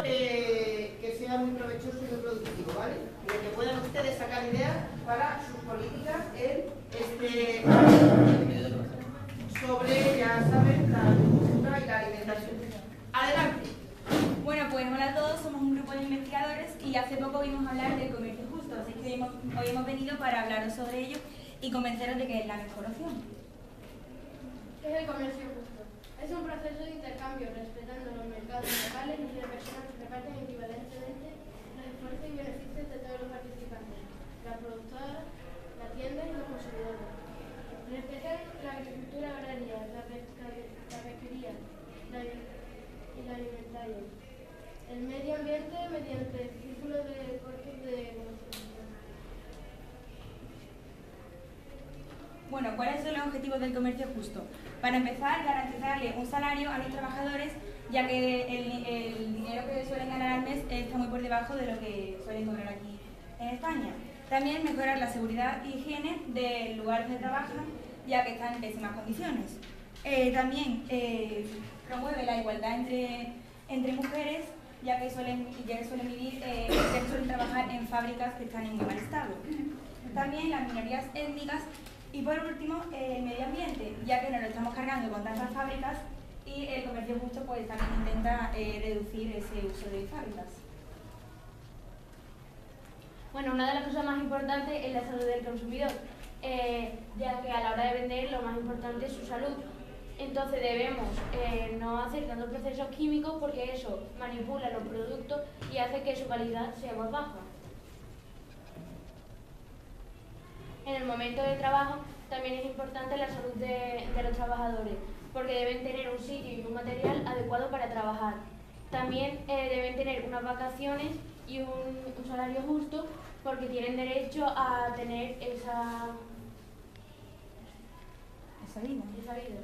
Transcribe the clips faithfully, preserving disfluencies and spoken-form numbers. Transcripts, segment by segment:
eh, que sea muy provechoso y muy productivo, ¿vale? Y de que puedan ustedes sacar ideas para sus políticas en este sobre, ya saben, la agricultura y la alimentación. Adelante. Bueno, pues hola a todos, somos un grupo de investigadores y hace poco vimos hablar del comercio justo, así que hemos, hoy hemos venido para hablaros sobre ello y convenceros de que es la mejor opción. ¿Qué es el comercio justo? Es un proceso de intercambio respetando los mercados locales y de personas que reparten equivalentemente los esfuerzos y beneficios de todos los participantes, la productora, la tienda y los consumidores. Respetan la agricultura agraria, la, pesca, la pesquería la, y la alimentaria, el medio ambiente mediante el círculo de costos de conocimiento. Bueno, ¿cuáles son los objetivos del comercio justo? Para empezar, garantizarle un salario a los trabajadores, ya que el, el dinero que suelen ganar al mes está muy por debajo de lo que suelen cobrar aquí en España. También mejorar la seguridad y higiene del lugar donde trabajan, ya que están en pésimas condiciones. Eh, también eh, promueve la igualdad entre, entre mujeres, ya que suelen, ya que suelen vivir, eh, ya que suelen trabajar en fábricas que están en muy mal estado. También las minorías étnicas. Y por último, eh, el medio ambiente, ya que nos lo estamos cargando con tantas fábricas y el comercio justo pues también intenta eh, reducir ese uso de fábricas. Bueno, una de las cosas más importantes es la salud del consumidor, eh, ya que a la hora de vender lo más importante es su salud. Entonces debemos eh, no hacer tantos procesos químicos porque eso manipula los productos y hace que su calidad sea más baja. En el momento de trabajo también es importante la salud de, de los trabajadores, porque deben tener un sitio y un material adecuado para trabajar. También eh, deben tener unas vacaciones y un, un salario justo, porque tienen derecho a tener esa, Esa vida. esa vida.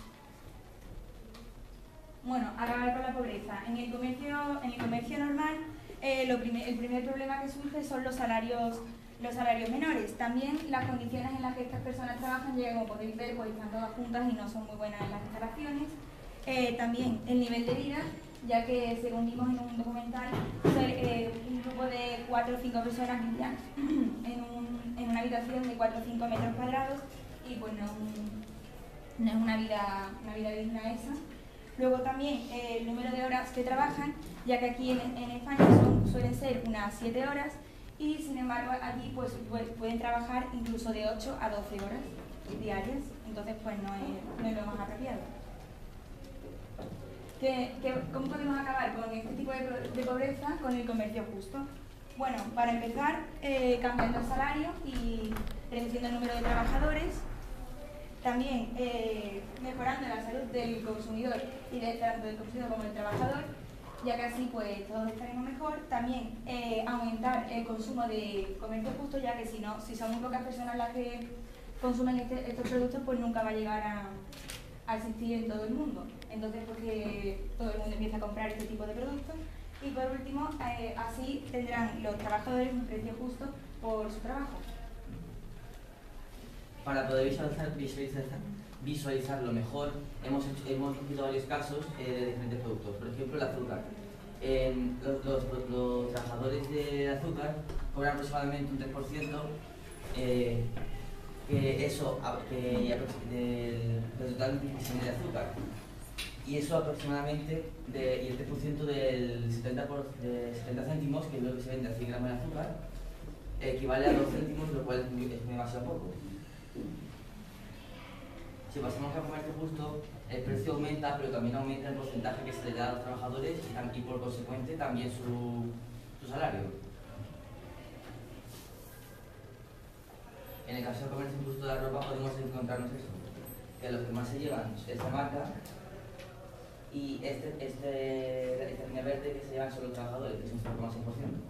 Bueno, acabar con la pobreza. En el comercio, en el comercio normal, eh, lo primer, el primer problema que surge son los salarios los salarios menores. También las condiciones en las que estas personas trabajan, ya que como podéis ver, pues están todas juntas y no son muy buenas en las instalaciones. Eh, también el nivel de vida, ya que según vimos en un documental, eh, un grupo de cuatro o cinco personas vivían en, un, en una habitación de cuatro o cinco metros cuadrados y pues no, no es una vida, una vida digna esa. Luego también eh, el número de horas que trabajan, ya que aquí en, en España son, suelen ser unas siete horas, y sin embargo allí pues, pues pueden trabajar incluso de ocho a doce horas diarias, entonces pues no es, no es lo más apropiado. ¿Qué, qué, ¿Cómo podemos acabar con este tipo de, de pobreza? Con el comercio justo. Bueno, para empezar, eh, cambiando el salario y reduciendo el número de trabajadores, también eh, mejorando la salud del consumidor y de, tanto del consumidor como del trabajador, ya que así pues todos estaremos mejor. También eh, aumentar el consumo de comercio justo, ya que si no, si son muy pocas personas las que consumen este, estos productos, pues nunca va a llegar a, a existir en todo el mundo. Entonces, porque todo el mundo empieza a comprar este tipo de productos. Y por último, eh, así tendrán los trabajadores un precio justo por su trabajo. Para poder visualizar, visualizar, visualizarlo mejor, hemos, hecho, hemos visto varios casos eh, de diferentes productos. Por ejemplo, el azúcar. Eh, los, los, los trabajadores del azúcar cobran aproximadamente un tres por ciento, eh, que eso que, del, del total de azúcar. Y eso aproximadamente, de, y el tres por ciento del setenta, por, de setenta céntimos, que es lo que se vende a cien gramos de azúcar, equivale a dos céntimos, lo cual es, es demasiado poco. Si pasamos al comercio justo, el precio aumenta, pero también aumenta el porcentaje que se le da a los trabajadores y, y por consecuente también su, su salario. En el caso del comercio justo de la ropa podemos encontrarnos eso, que los que más se llevan es esta marca y este, este, esta línea verde que se llevan son los trabajadores, que es un cero coma seis por ciento.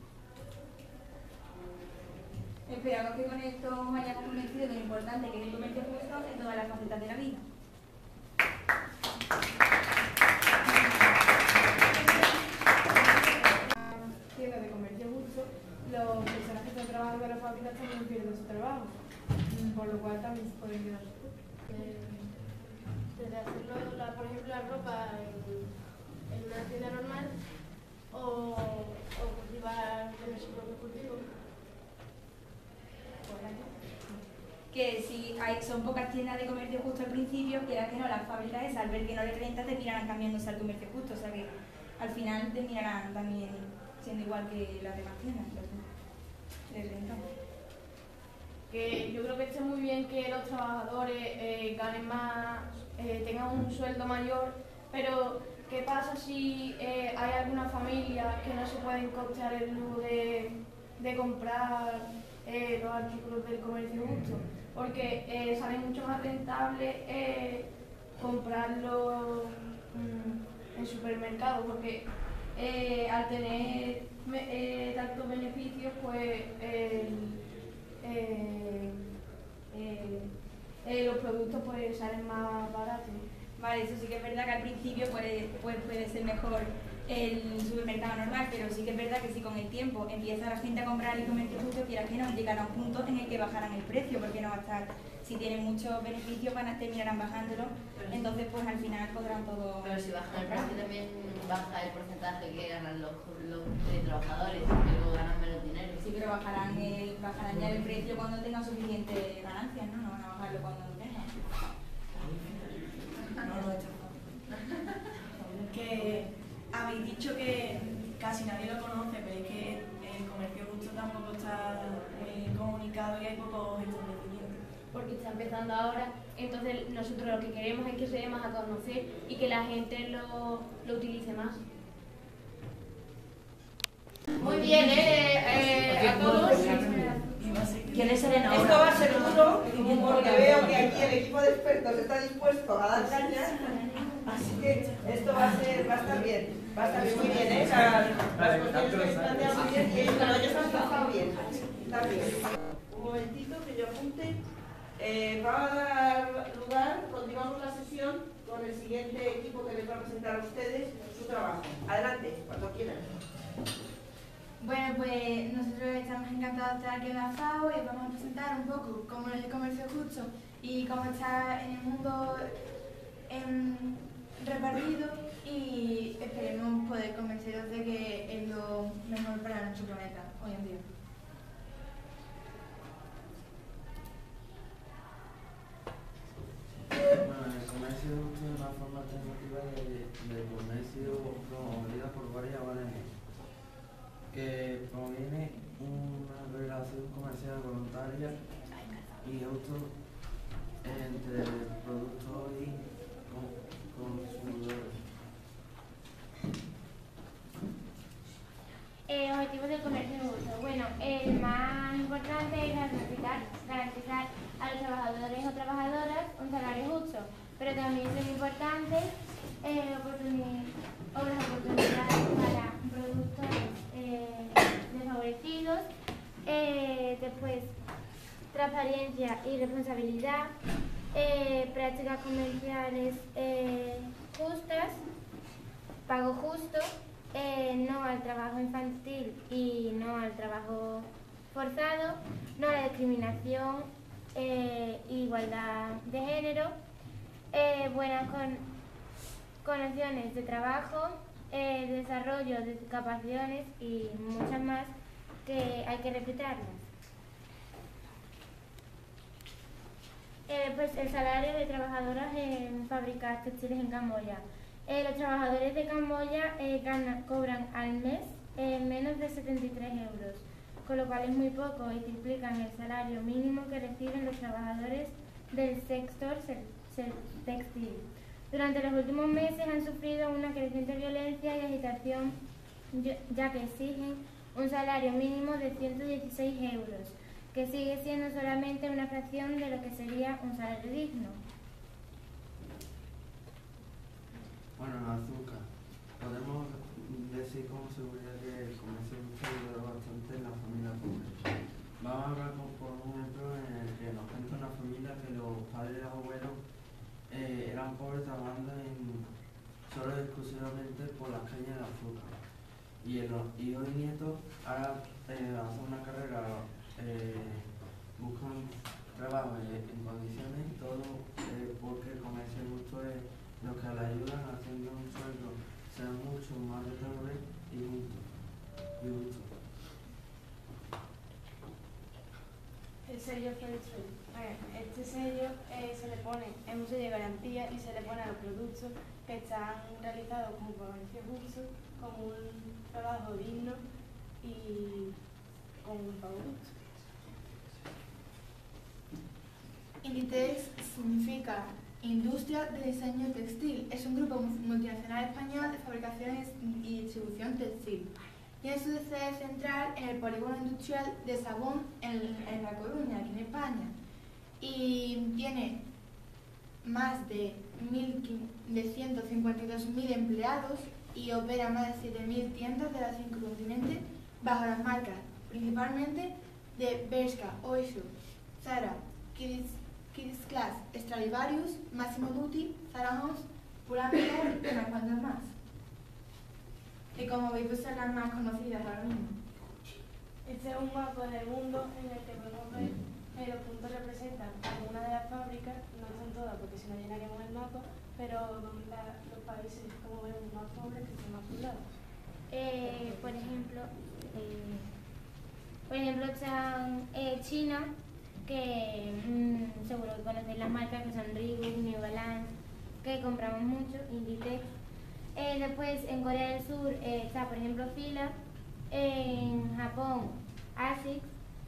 Esperamos que con esto os hayamos convencido de lo importante que es el comercio justo en todas las facetas de la vida. Tienda de comercio justo, las personas que están trabajando en la fábrica también pierden su trabajo, por lo cual también se pueden quedar desde hacerlo, la, por ejemplo, la ropa en, en una tienda normal, hay, son pocas tiendas de comercio justo al principio, que que no, las fábricas esas, al ver que no les renta, terminarán cambiándose al comercio justo, o sea que al final terminarán también siendo igual que las demás tiendas, entonces les renta. Que yo creo que esté muy bien que los trabajadores eh, ganen más, eh, tengan un sueldo mayor, pero ¿qué pasa si eh, hay alguna familia que no se pueden costear el lujo de, de comprar eh, los artículos del comercio justo? Porque eh, sale mucho más rentable eh, comprarlo mm, en supermercados, porque eh, al tener eh, tantos beneficios, pues el Eh, eh, eh, los productos pues salen más baratos. Vale, eso sí que es verdad que al principio puede, puede, puede ser mejor el supermercado normal, pero sí que es verdad que si con el tiempo empieza la gente a comprar el comercio justo, quiera que no, llegará un punto en el que bajarán el precio, porque no va a estar, si tienen muchos beneficios van a terminarán bajándolo, pero entonces pues al final podrán todo. Pero si bajan el precio también baja el porcentaje que ganan los, los eh, trabajadores, que luego ganan menos dinero. Sí, pero bajarán, el, bajarán ya el precio cuando tengan suficiente ganancias, ¿no? No van a bajarlo cuando no tengan. No, no, esto que habéis dicho que casi nadie lo conoce, pero es que el comercio justo tampoco está muy comunicado y hay pocos establecimientos. Porque está empezando ahora, entonces nosotros lo que queremos es que se dé más a conocer y que la gente lo, lo utilice más. Muy bien, ¿eh? eh a todos. ¿Quién es Elena? Esto va a ser duro, porque veo que aquí el equipo de expertos está dispuesto a dar caña, así que esto va a ser, va a estar bien, va a estar bien, muy bien, ¿eh? Las, las cuestiones que habéis planteado muy bien, y ellos, bueno, ellos han trabajado bien, está bien. Un momentito que yo apunte. Eh, va a dar lugar, continuamos la sesión con el siguiente equipo que les va a presentar a ustedes su trabajo. Adelante, cuando quieran. Bueno, pues nosotros estamos encantados de estar aquí en la FAO y os vamos a presentar un poco cómo es el comercio justo y cómo está en el mundo en, repartido, y esperemos poder convenceros de que es lo mejor para nuestro planeta hoy en día. Bueno, el comercio justo es una forma alternativa de, de comercio promovida por varias O N G, que proviene una relación comercial voluntaria y justo entre productor y consumidores. Eh, objetivos del comercio justo. Bueno, el más importante es garantizar, garantizar a los trabajadores o trabajadoras un salario justo, pero también son importantes eh, oportunidades, las oportunidades para productores eh, desfavorecidos, eh, después transparencia y responsabilidad, eh, prácticas comerciales eh, justas, pago justo, eh, no al trabajo infantil y no al trabajo forzado, no a la discriminación, eh, igualdad de género, eh, buenas con, condiciones de trabajo, eh, desarrollo de capacidades y muchas más que hay que respetarlas. Eh, pues el salario de trabajadoras en fábricas textiles en Camboya. Eh, los trabajadores de Camboya eh, ganan, cobran al mes eh, menos de setenta y tres euros, con lo cual es muy poco y triplican el salario mínimo que reciben los trabajadores del sector textil. Durante los últimos meses han sufrido una creciente violencia y agitación, ya que exigen un salario mínimo de ciento dieciséis euros, que sigue siendo solamente una fracción de lo que sería un salario digno. Bueno, en azúcar, podemos decir con seguridad que el comercio justo ayuda bastante en la familia pobre. Vamos a hablar con, por un ejemplo en el que nos cuenta una familia que los padres y los abuelos eh, eran pobres trabajando en, solo y exclusivamente por las cañas de azúcar. Y los hijos y nietos ahora eh, hacen una carrera, eh, buscan trabajo en, en condiciones y todo eh, porque el comercio justo es lo que le ayudan haciendo un sueldo sea mucho más rentable y justo. Y justo. El sello Fair Trade. Bueno, este sello eh, se le pone, es un sello de garantía y se le pone a los productos que están realizados como comercio justo, como un trabajo digno y con un pago justo. Inditex significa Industria de Diseño Textil. Es un grupo multinacional español de fabricación y distribución textil. Tiene su sede central en el polígono industrial de Sabón, en, en La Coruña, aquí en España. Y tiene más de, de ciento cincuenta y dos mil empleados y opera más de siete mil tiendas de los cinco continentes bajo las marcas principalmente de Bershka, Oysho, Zara, Kids, Kids Class, Stradivarius, Massimo Dutti, Zara House, Pull&Bear y unas cuantas más. Y como veis, pues son las más conocidas ahora mismo. Este es un mapa del mundo en el que podemos ver que los puntos representan algunas de las fábricas, no son todas porque si no llenaríamos el mapa, pero la, los países, como vemos, más pobres que son más poblados. Eh, por ejemplo, eh, por ejemplo está eh, China, que mmm, seguro que conocéis las marcas que son Reebok, New Balance, que compramos mucho, Inditex. Eh, después en Corea del Sur eh, está por ejemplo Fila, en Japón Asics,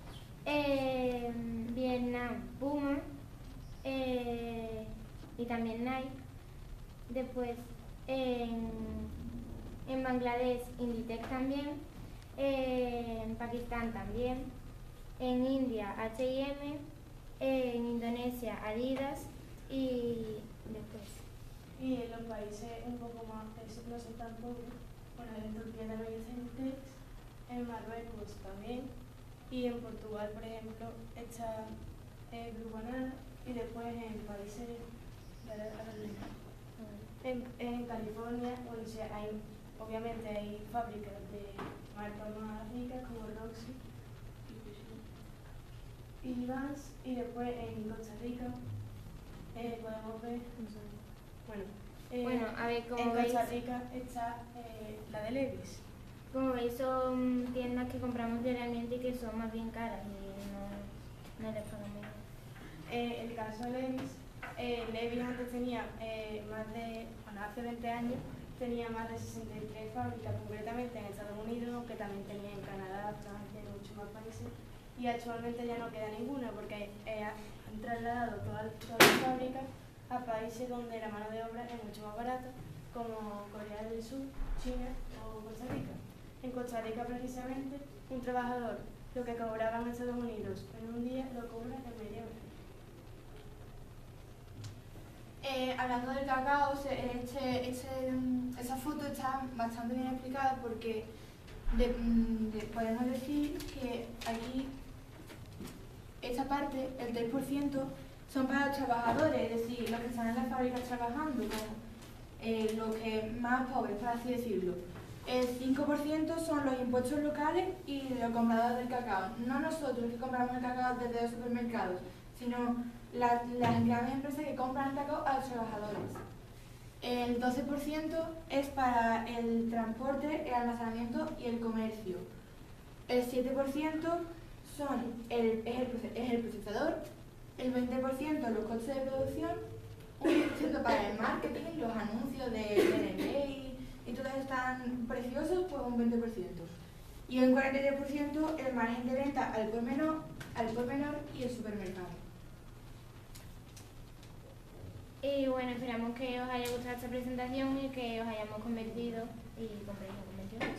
en Vietnam Puma eh, y también Nike. Después en, en Bangladesh Inditex también, eh, en Pakistán también, en India H y M, eh, en Indonesia Adidas y después. Y en los países un poco más que no son tan pobres, bueno, en Turquía también está Inditex, en Marruecos también, y en Portugal, por ejemplo, está eh, Blue Banana, y después en países en, en California, bueno, o sea, hay, obviamente hay fábricas de marcas más ricas como Roxy y Vans, y después en Costa Rica eh, podemos ver, bueno, eh, bueno, a ver, como en veis, Costa Rica está eh, la de Levi's. Como veis, son tiendas que compramos diariamente y que son más bien caras y no, no les pagamos. Eh, el caso de Levi's, eh, Levi's antes tenía eh, más de, bueno, hace veinte años, tenía más de sesenta y tres fábricas, concretamente en Estados Unidos, aunque también tenía en Canadá, Francia y muchos más países, y actualmente ya no queda ninguna porque eh, han trasladado todas, todas las fábricas a países donde la mano de obra es mucho más barata, como Corea del Sur, China o Costa Rica. En Costa Rica, precisamente, un trabajador lo que cobraba en Estados Unidos en un día lo cobra en media hora. Eh, hablando del cacao, este, este, esa foto está bastante bien explicada porque de, de, podemos decir que aquí, esta parte, el tres por ciento, son para los trabajadores, es decir, los que están en las fábricas trabajando, eh, los que más pobres, por así decirlo. El cinco por ciento son los impuestos locales y los compradores del cacao. No nosotros que compramos el cacao desde los supermercados, sino la, las grandes empresas que compran el cacao a los trabajadores. El doce por ciento es para el transporte, el almacenamiento y el comercio. El siete por ciento son el, es, el, es el procesador, el veinte por ciento los costes de producción, un diez por ciento para el marketing, los anuncios de N B A y todos están preciosos, pues un veinte por ciento. Y un cuarenta y tres por ciento el margen de venta al por menor, al por menor y el supermercado. Y bueno, esperamos que os haya gustado esta presentación y que os hayamos convencido y compréis la convención.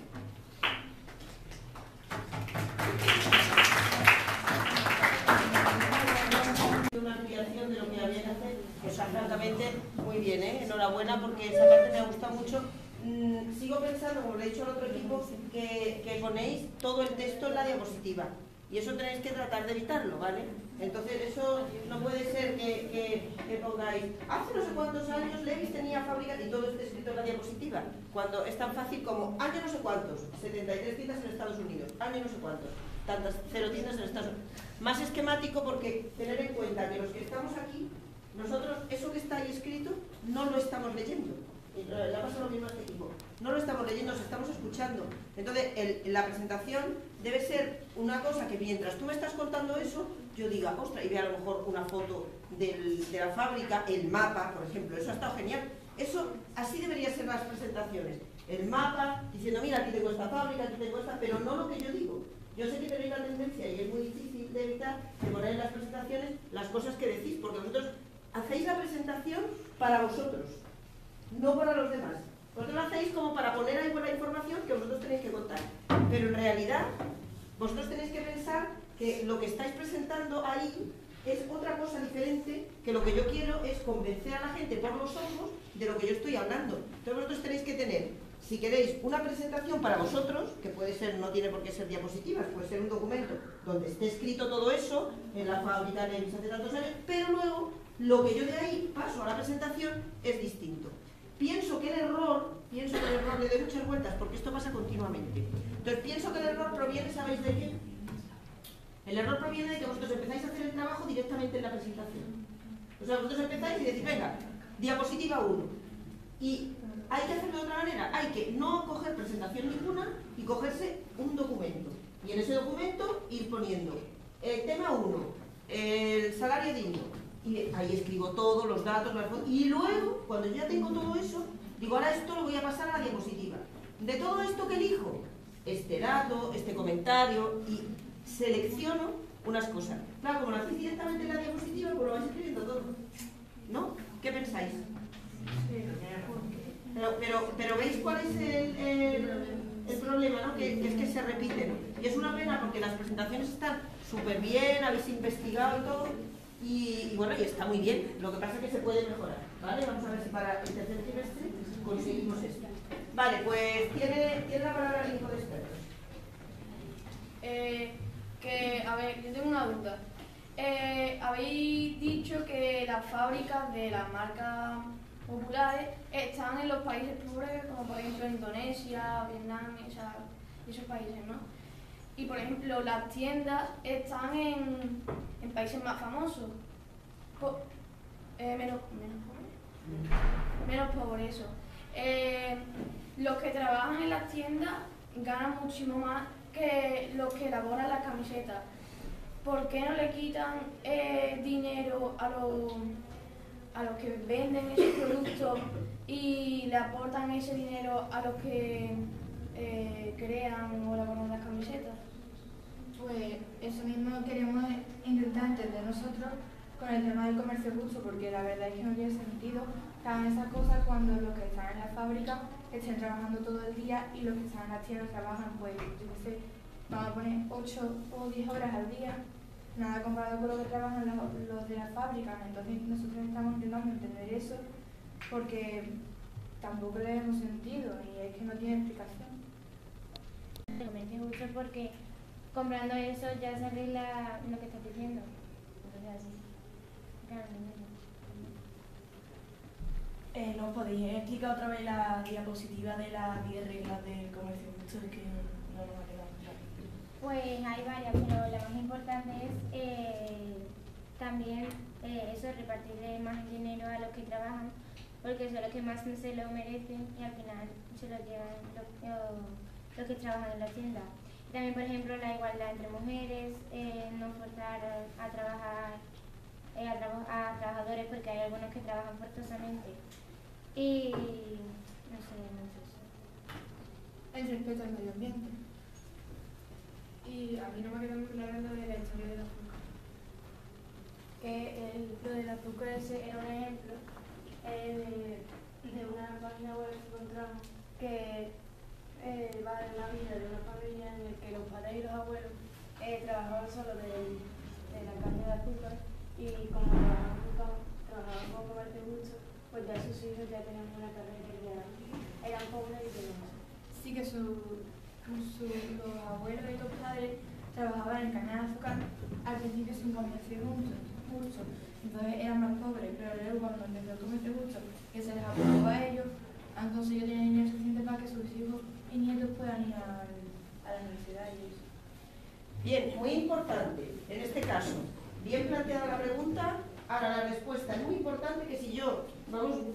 Una ampliación de lo que había que hacer, que está francamente muy bien, ¿eh? Enhorabuena porque esa parte me ha gustado mucho. Mm, sigo pensando, como le he dicho al otro equipo, que, que ponéis todo el texto en la diapositiva y eso tenéis que tratar de evitarlo, ¿vale? Entonces eso no puede ser que, que, que pongáis hace no sé cuántos años Levi's tenía fábrica y todo esté escrito en la diapositiva, cuando es tan fácil como año no sé cuántos, setenta y tres tiendas en Estados Unidos, año no sé cuántos, tantas cero tiendas en Estados Unidos. Más esquemático porque tener en cuenta que los que estamos aquí, nosotros eso que está ahí escrito no lo estamos leyendo. y le ha pasado lo mismo a este equipo, no lo estamos leyendo, nos estamos escuchando. Entonces, el, la presentación debe ser una cosa que mientras tú me estás contando eso, yo diga, ostras, y vea a lo mejor una foto del, de la fábrica, el mapa, por ejemplo, eso ha estado genial. Eso, así deberían ser las presentaciones. El mapa, diciendo, mira, aquí tengo esta fábrica, aquí tengo esta, pero no lo que yo digo. Yo sé que tenéis la tendencia, y es muy difícil de evitar, de poner en las presentaciones las cosas que decís, porque vosotros hacéis la presentación para vosotros, no para los demás. Vosotros lo hacéis como para poner ahí buena información que vosotros tenéis que contar. Pero en realidad, vosotros tenéis que pensar que lo que estáis presentando ahí es otra cosa diferente, que lo que yo quiero es convencer a la gente por los ojos de lo que yo estoy hablando. Entonces vosotros tenéis que tener, si queréis, una presentación para vosotros, que puede ser, no tiene por qué ser diapositivas, puede ser un documento donde esté escrito todo eso, en la fábrica de Nevis hace tantos años, pero luego lo que yo de ahí paso a la presentación es distinto. Pienso que el error, pienso que el error, le doy muchas vueltas porque esto pasa continuamente. Entonces pienso que el error proviene, ¿sabéis de qué? El error proviene de que vosotros empezáis a hacer el trabajo directamente en la presentación. O sea, vosotros empezáis y decís, venga, diapositiva uno. Y hay que hacerlo de otra manera, hay que no coger presentación ninguna y cogerse un documento. Y en ese documento ir poniendo el tema uno, el salario digno. Y ahí escribo todos los datos, las fotos, y luego, cuando yo ya tengo todo eso, digo, ahora esto lo voy a pasar a la diapositiva. De todo esto que elijo, este dato, este comentario, y selecciono unas cosas. Claro, como lo hacéis directamente en la diapositiva, pues lo vais escribiendo todo. ¿No? ¿Qué pensáis? Pero, pero, pero ¿veis cuál es el, el, el problema? ¿No? Que, que es que se repiten. Y es una pena porque las presentaciones están súper bien, habéis investigado y todo. Y, y bueno, y está muy bien, lo que pasa es que se puede mejorar, ¿vale? Vamos a ver si para el tercer trimestre conseguimos esto. Vale, pues tiene, tiene la palabra el hijo de expertos. Eh, que, a ver, yo tengo una duda. Eh, habéis dicho que las fábricas de las marcas populares están en los países pobres, como por ejemplo Indonesia, Vietnam, esa, esos países, ¿no? Y por ejemplo, las tiendas están en, en países más famosos, po, eh, menos, menos pobres, menos pobres, eso. Eh, los que trabajan en las tiendas ganan muchísimo más que los que elaboran las camisetas. ¿Por qué no le quitan eh, dinero a los, a los que venden esos productos y le aportan ese dinero a los que eh, crean o elaboran las camisetas? Pues eso mismo queremos intentar entender nosotros con el tema del comercio justo, porque la verdad es que no tiene sentido que hagan esas cosas cuando los que están en la fábrica estén trabajando todo el día y los que están en las tiendas trabajan, pues, yo qué sé, vamos a poner ocho o diez horas al día, nada comparado con lo que trabajan los, los de las fábricas. Entonces nosotros estamos intentando entender eso porque tampoco le vemos sentido y es que no tiene explicación. El comercio justo porque comprando eso ya se arregla lo que estás diciendo. Entonces así. Claro, Eh, ¿Nos podéis explicar otra vez la diapositiva de las diez reglas del comercio justo? Es que no nos ha quedado claro. Pues hay varias, pero la más importante es eh, también eh, eso, repartirle más dinero a los que trabajan, porque son los que más se lo merecen y al final se lo llevan los, los, los que trabajan en la tienda. Y también, por ejemplo, la igualdad entre mujeres, eh, no forzar a, a trabajar eh, a, traba, a trabajadores porque hay algunos que trabajan forzosamente. Y no sé, no sé eso. El respeto al medio ambiente. Y a mí no me queda muy claro lo de la historia del azúcar. Que el, lo del azúcar ese era un ejemplo eh, de, de una página web que encontramos que eh, va de la vida de una familia en la que los padres y los abuelos eh, trabajaban solo de, de la caña de azúcar y como trabajaban, trabajaban con comercio justo, pues ya sus hijos ya tenían una carrera y ya eran pobres y demás. Sí que su, su, los abuelos y los padres trabajaban en caña de azúcar al principio sin comercio justo, entonces eran más pobres, pero luego cuando empezó el comercio justo, que se les aprobó a ellos, han conseguido tener dinero suficiente para que sus hijos y nietos puedan ir a, a la universidad y eso. Bien, muy importante, en este caso, bien planteada la pregunta, ahora la respuesta es muy importante que si yo, vamos,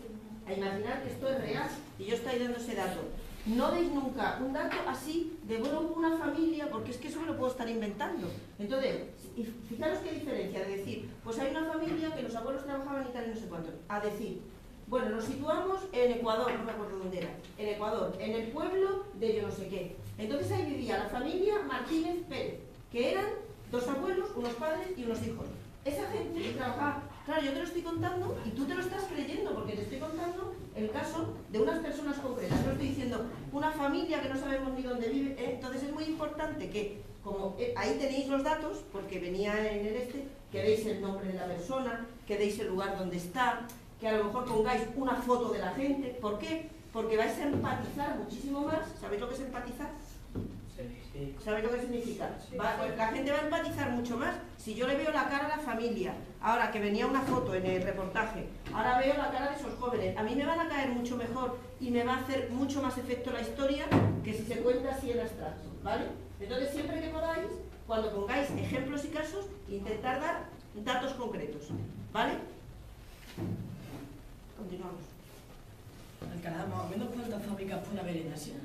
a imaginar que esto es real y yo estoy dando ese dato. No deis nunca un dato así de, bueno, una familia, porque es que eso me lo puedo estar inventando. Entonces, fijaros qué diferencia de decir, pues hay una familia que los abuelos trabajaban y tal y no sé cuánto, a decir, bueno, nos situamos en Ecuador, no me acuerdo dónde era, en Ecuador, en el pueblo de yo no sé qué. Entonces ahí vivía la familia Martínez Pérez, que eran dos abuelos, unos padres y unos hijos. Esa gente que trabajaba, claro, yo te lo estoy contando y tú te lo estás creyendo, porque te estoy contando el caso de unas personas concretas. No estoy diciendo una familia que no sabemos ni dónde vive, ¿eh? Entonces es muy importante que, como eh, ahí tenéis los datos, porque venía en el este, que deis el nombre de la persona, que deis el lugar donde está, que a lo mejor pongáis una foto de la gente. ¿Por qué? Porque vais a empatizar muchísimo más. ¿Sabéis lo que es empatizar? Sí. ¿Sabéis lo que significa? Va, pues la gente va a empatizar mucho más. Si yo le veo la cara a la familia, ahora que venía una foto en el reportaje, ahora veo la cara de esos jóvenes, a mí me van a caer mucho mejor y me va a hacer mucho más efecto la historia que si se cuenta así en abstracto, ¿vale? Entonces siempre que podáis, cuando pongáis ejemplos y casos, intentar dar datos concretos, ¿vale? Continuamos. Alcalá, más o menos cuántas fábricas puede haber en Asia.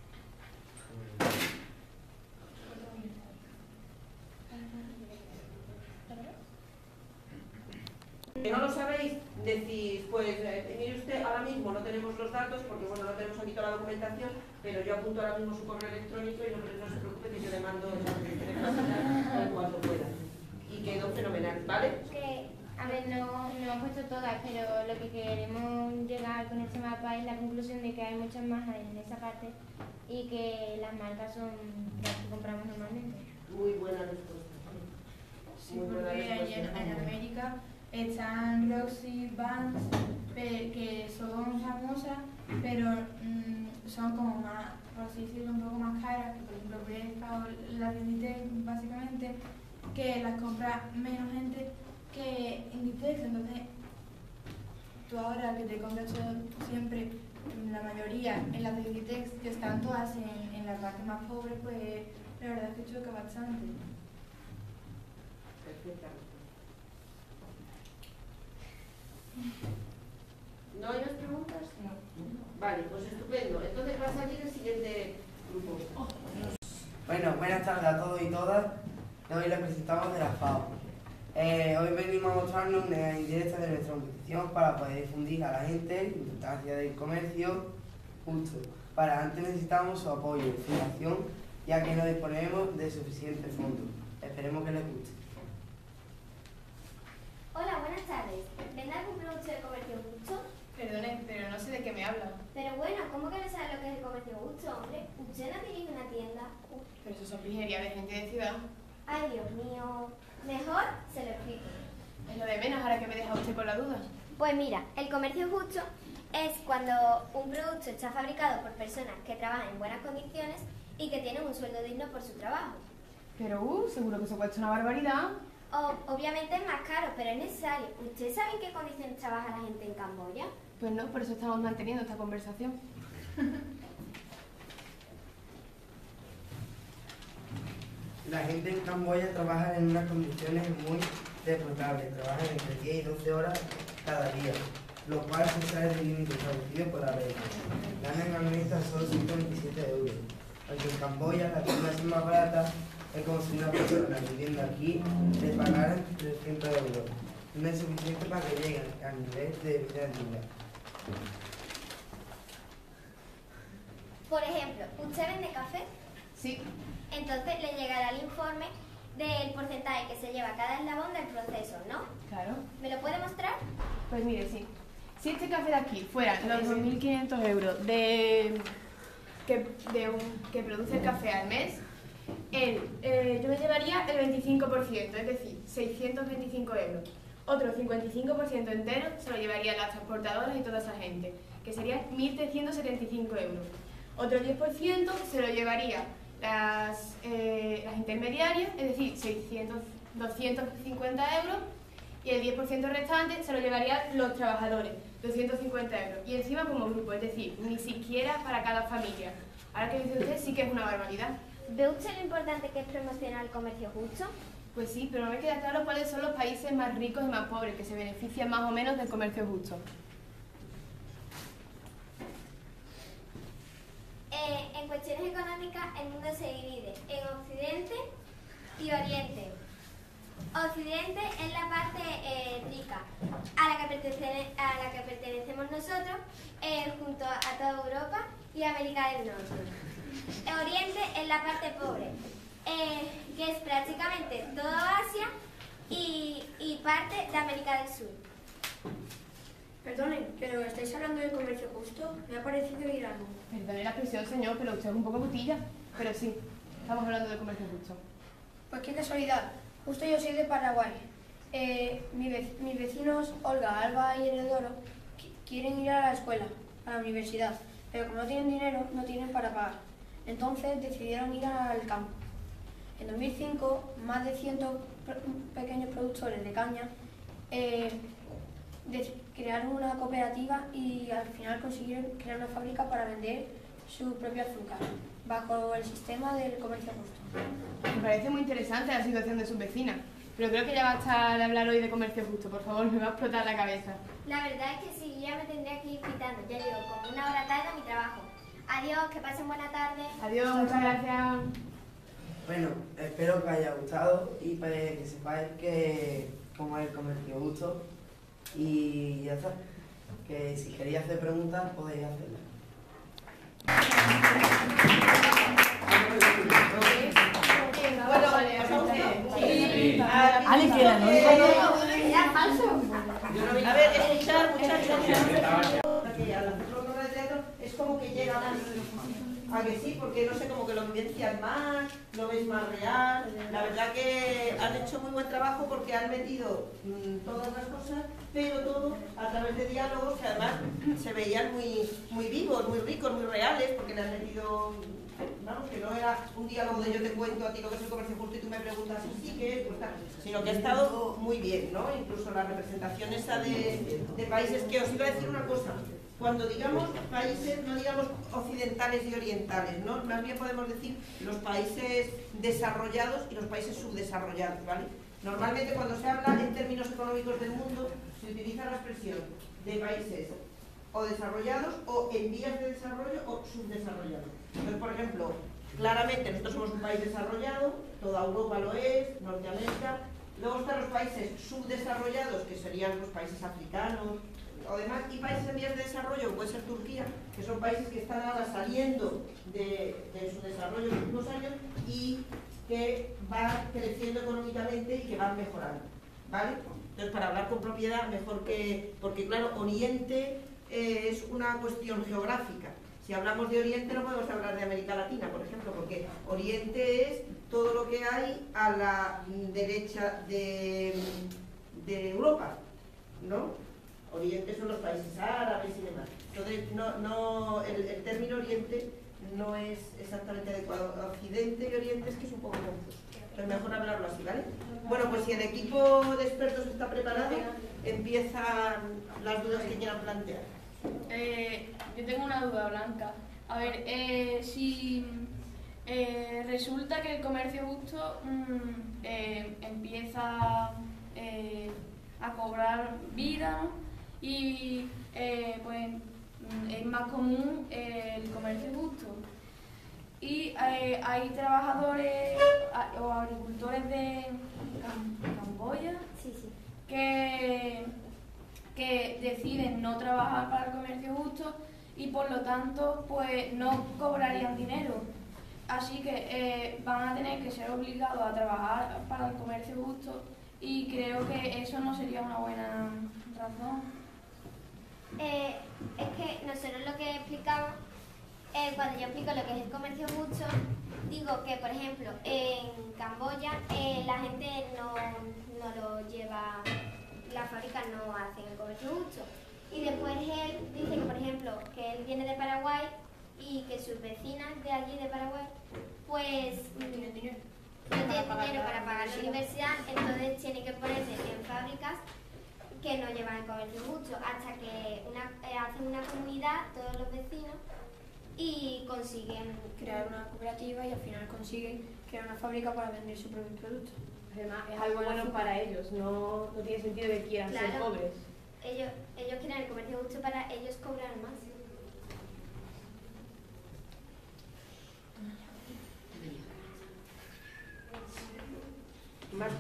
Que no lo sabéis, decís, pues eh, mire usted, ahora mismo no tenemos los datos, porque bueno, no tenemos aquí toda la documentación, pero yo apunto ahora mismo su correo electrónico y no, no se preocupe que yo le mando en cuanto pueda. Y quedó fenomenal, ¿vale? Que, a ver, no, no hemos puesto todas, pero lo que queremos llegar con este mapa es la conclusión de que hay muchas marcas en esa parte y que las marcas son las que compramos normalmente. Muy buena respuesta. Sí, porque allí en, en América están Roxy, Vans, que son famosas, pero mmm, son como más, por así decirlo, un poco más caras, que por ejemplo Bershka o las de Inditex, básicamente, que las compra menos gente que Inditex. Entonces, tú ahora que te compras siempre, la mayoría en las de Inditex, que están todas en, en las partes más pobres, pues la verdad es que choca bastante. Perfecta. ¿No hay más preguntas? No. Vale, pues estupendo. Entonces va a salir el siguiente grupo. Bueno, buenas tardes a todos y todas. Hoy les presentamos de la FAO. Eh, hoy venimos a mostrarnos una indirecta de nuestra competición para poder difundir a la gente la importancia del comercio justo. Para antes necesitamos su apoyo y financiación, ya que no disponemos de suficientes fondos. Esperemos que les guste. Hola, buenas tardes. ¿Vende algún producto de comercio justo? Perdone, pero no sé de qué me habla. Pero bueno, ¿cómo que no sabes lo que es el comercio justo, hombre? ¿Usted no dirige una tienda? Uf. Pero eso son pijerías de gente de ciudad. Ay, Dios mío. Mejor se lo explico. Es lo de menos ahora que me deja usted con la duda. Pues mira, el comercio justo es cuando un producto está fabricado por personas que trabajan en buenas condiciones y que tienen un sueldo digno por su trabajo. Pero, uh, seguro que eso cuesta una barbaridad. O, obviamente es más caro, pero es necesario. ¿Ustedes saben en qué condiciones trabaja la gente en Camboya? Pues no, por eso estamos manteniendo esta conversación. La gente en Camboya trabaja en unas condiciones muy deplorables. Trabajan entre diez y doce horas cada día, lo cual se sale del límite establecido por la ley. Ganan al mes tan solo ciento veintisiete euros. Aunque en Camboya la tienda es más barata, es como si una persona viviendo aquí le pagaran trescientos euros. No es suficiente para que lleguen al nivel de vida digna. Por ejemplo, ¿usted vende café? Sí. Entonces le llegará el informe del porcentaje que se lleva cada eslabón del proceso, ¿no? Claro. ¿Me lo puede mostrar? Pues mire, sí. Si este café de aquí fuera los dos mil quinientos euros de, que, de un, que produce el café al mes, el, eh, yo me llevaría el veinticinco por ciento, es decir, seiscientos veinticinco euros. Otro cincuenta y cinco por ciento entero se lo llevarían las transportadoras y toda esa gente, que serían mil trescientos setenta y cinco euros. Otro diez por ciento se lo llevaría las, eh, las intermediarias, es decir, seiscientos, doscientos cincuenta euros, y el diez por ciento restante se lo llevarían los trabajadores, doscientos cincuenta euros. Y encima como grupo, es decir, ni siquiera para cada familia. Ahora que dice usted, sí que es una barbaridad. ¿Ve usted lo importante que es promocionar el comercio justo? Pues sí, pero no me queda claro cuáles son los países más ricos y más pobres que se benefician más o menos del comercio justo. En cuestiones económicas, el mundo se divide en Occidente y Oriente. Occidente es la parte eh, rica, a la, que pertenece, a la que pertenecemos nosotros, eh, junto a toda Europa y América del Norte. Oriente es la parte pobre, eh, que es prácticamente toda Asia y, y parte de América del Sur. Perdonen, pero ¿estáis hablando de comercio justo? Me ha parecido oír algo. Perdone la expresión, señor, pero usted es un poco putilla. Pero sí, estamos hablando de comercio justo. Pues qué casualidad. Justo yo soy de Paraguay. Eh, mi vec mis vecinos, Olga, Alba y Enedoro, quieren ir a la escuela, a la universidad, pero como no tienen dinero, no tienen para pagar. Entonces decidieron ir al campo. En dos mil cinco, más de cien pequeños productores de caña eh, crearon una cooperativa y al final consiguieron crear una fábrica para vender su propio azúcar, bajo el sistema del comercio justo. Me parece muy interesante la situación de sus vecinas, pero creo que ya basta de hablar hoy de comercio justo. Por favor, me va a explotar la cabeza. La verdad es que sí, ya me tendría que ir quitando. Ya llevo como una hora tarde a mi trabajo. Adiós, que pasen buena tarde. Adiós, muchas gracias. Bueno, espero que os haya gustado y para que sepáis que cómo es el comercio justo. Y ya está. Que si queréis hacer preguntas, podéis hacerlas. Bueno, sí. Ale, queda, ¿no? Era falso. A ver, escuchar, muchachos. Es como que llega más. ¿A que sí? Porque no sé, como que lo vivencian más, lo ves más real. La verdad que han hecho muy buen trabajo porque han metido mmm, todas las cosas, pero todo a través de diálogos que además se veían muy, muy vivos, muy ricos, muy reales, porque le han metido, vamos, que no era un diálogo de yo te cuento a ti lo que es el comercio justo y tú me preguntas si sí, ¿qué es? Pues tal, sino que ha estado muy bien, ¿no? Incluso la representación esa de, de países, que os iba a decir una cosa. Cuando digamos países, no digamos occidentales y orientales, ¿no? Más bien podemos decir los países desarrollados y los países subdesarrollados, ¿vale? Normalmente cuando se habla en términos económicos del mundo, se utiliza la expresión de países o desarrollados o en vías de desarrollo o subdesarrollados. Entonces, por ejemplo, claramente nosotros somos un país desarrollado, toda Europa lo es, Norteamérica. Luego están los países subdesarrollados, que serían los países africanos, o demás, y países en vías de desarrollo, puede ser Turquía, que son países que están ahora saliendo de, de su desarrollo en los últimos años y que van creciendo económicamente y que van mejorando, ¿vale? Entonces, para hablar con propiedad, mejor que... Porque, claro, Oriente eh, es una cuestión geográfica. Si hablamos de Oriente no podemos hablar de América Latina, por ejemplo, porque Oriente es todo lo que hay a la derecha de, de Europa, ¿no? Oriente son los países árabes y demás. Entonces, no, no, el, el término Oriente no es exactamente adecuado. Occidente y Oriente es que es un poco confuso. Entonces, mejor hablarlo así, ¿vale? Bueno, pues si el equipo de expertos está preparado, empiezan las dudas que quieran plantear. Eh, yo tengo una duda, Blanca. A ver, eh, si eh, resulta que el comercio justo mmm, eh, empieza eh, a cobrar vida, ¿no? Y eh, pues es más común eh, el comercio justo. Y eh, hay trabajadores a, o agricultores de Cam Camboya sí, sí. Que, que deciden no trabajar para el comercio justo y por lo tanto pues no cobrarían dinero. Así que eh, van a tener que ser obligados a trabajar para el comercio justo y creo que eso no sería una buena razón. Eh, es que nosotros lo que explicamos, eh, cuando yo explico lo que es el comercio justo, digo que, por ejemplo, en Camboya eh, la gente no, no lo lleva, las fábricas no hacen el comercio justo. Y después él dice que, por ejemplo, que él viene de Paraguay y que sus vecinas de allí de Paraguay, pues no tienen dinero, no tienen dinero para pagar la universidad, entonces tienen que ponerse en fábricas que no llevan el comercio justo, hasta que una, eh, hacen una comunidad, todos los vecinos, y consiguen crear una cooperativa y al final consiguen crear una fábrica para vender su propio producto. Además, es algo bueno para ellos, no, no tiene sentido que quieran claro, ser pobres. Ellos, ellos quieren el comercio justo para ellos cobrar más.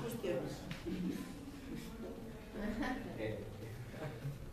cuestiones.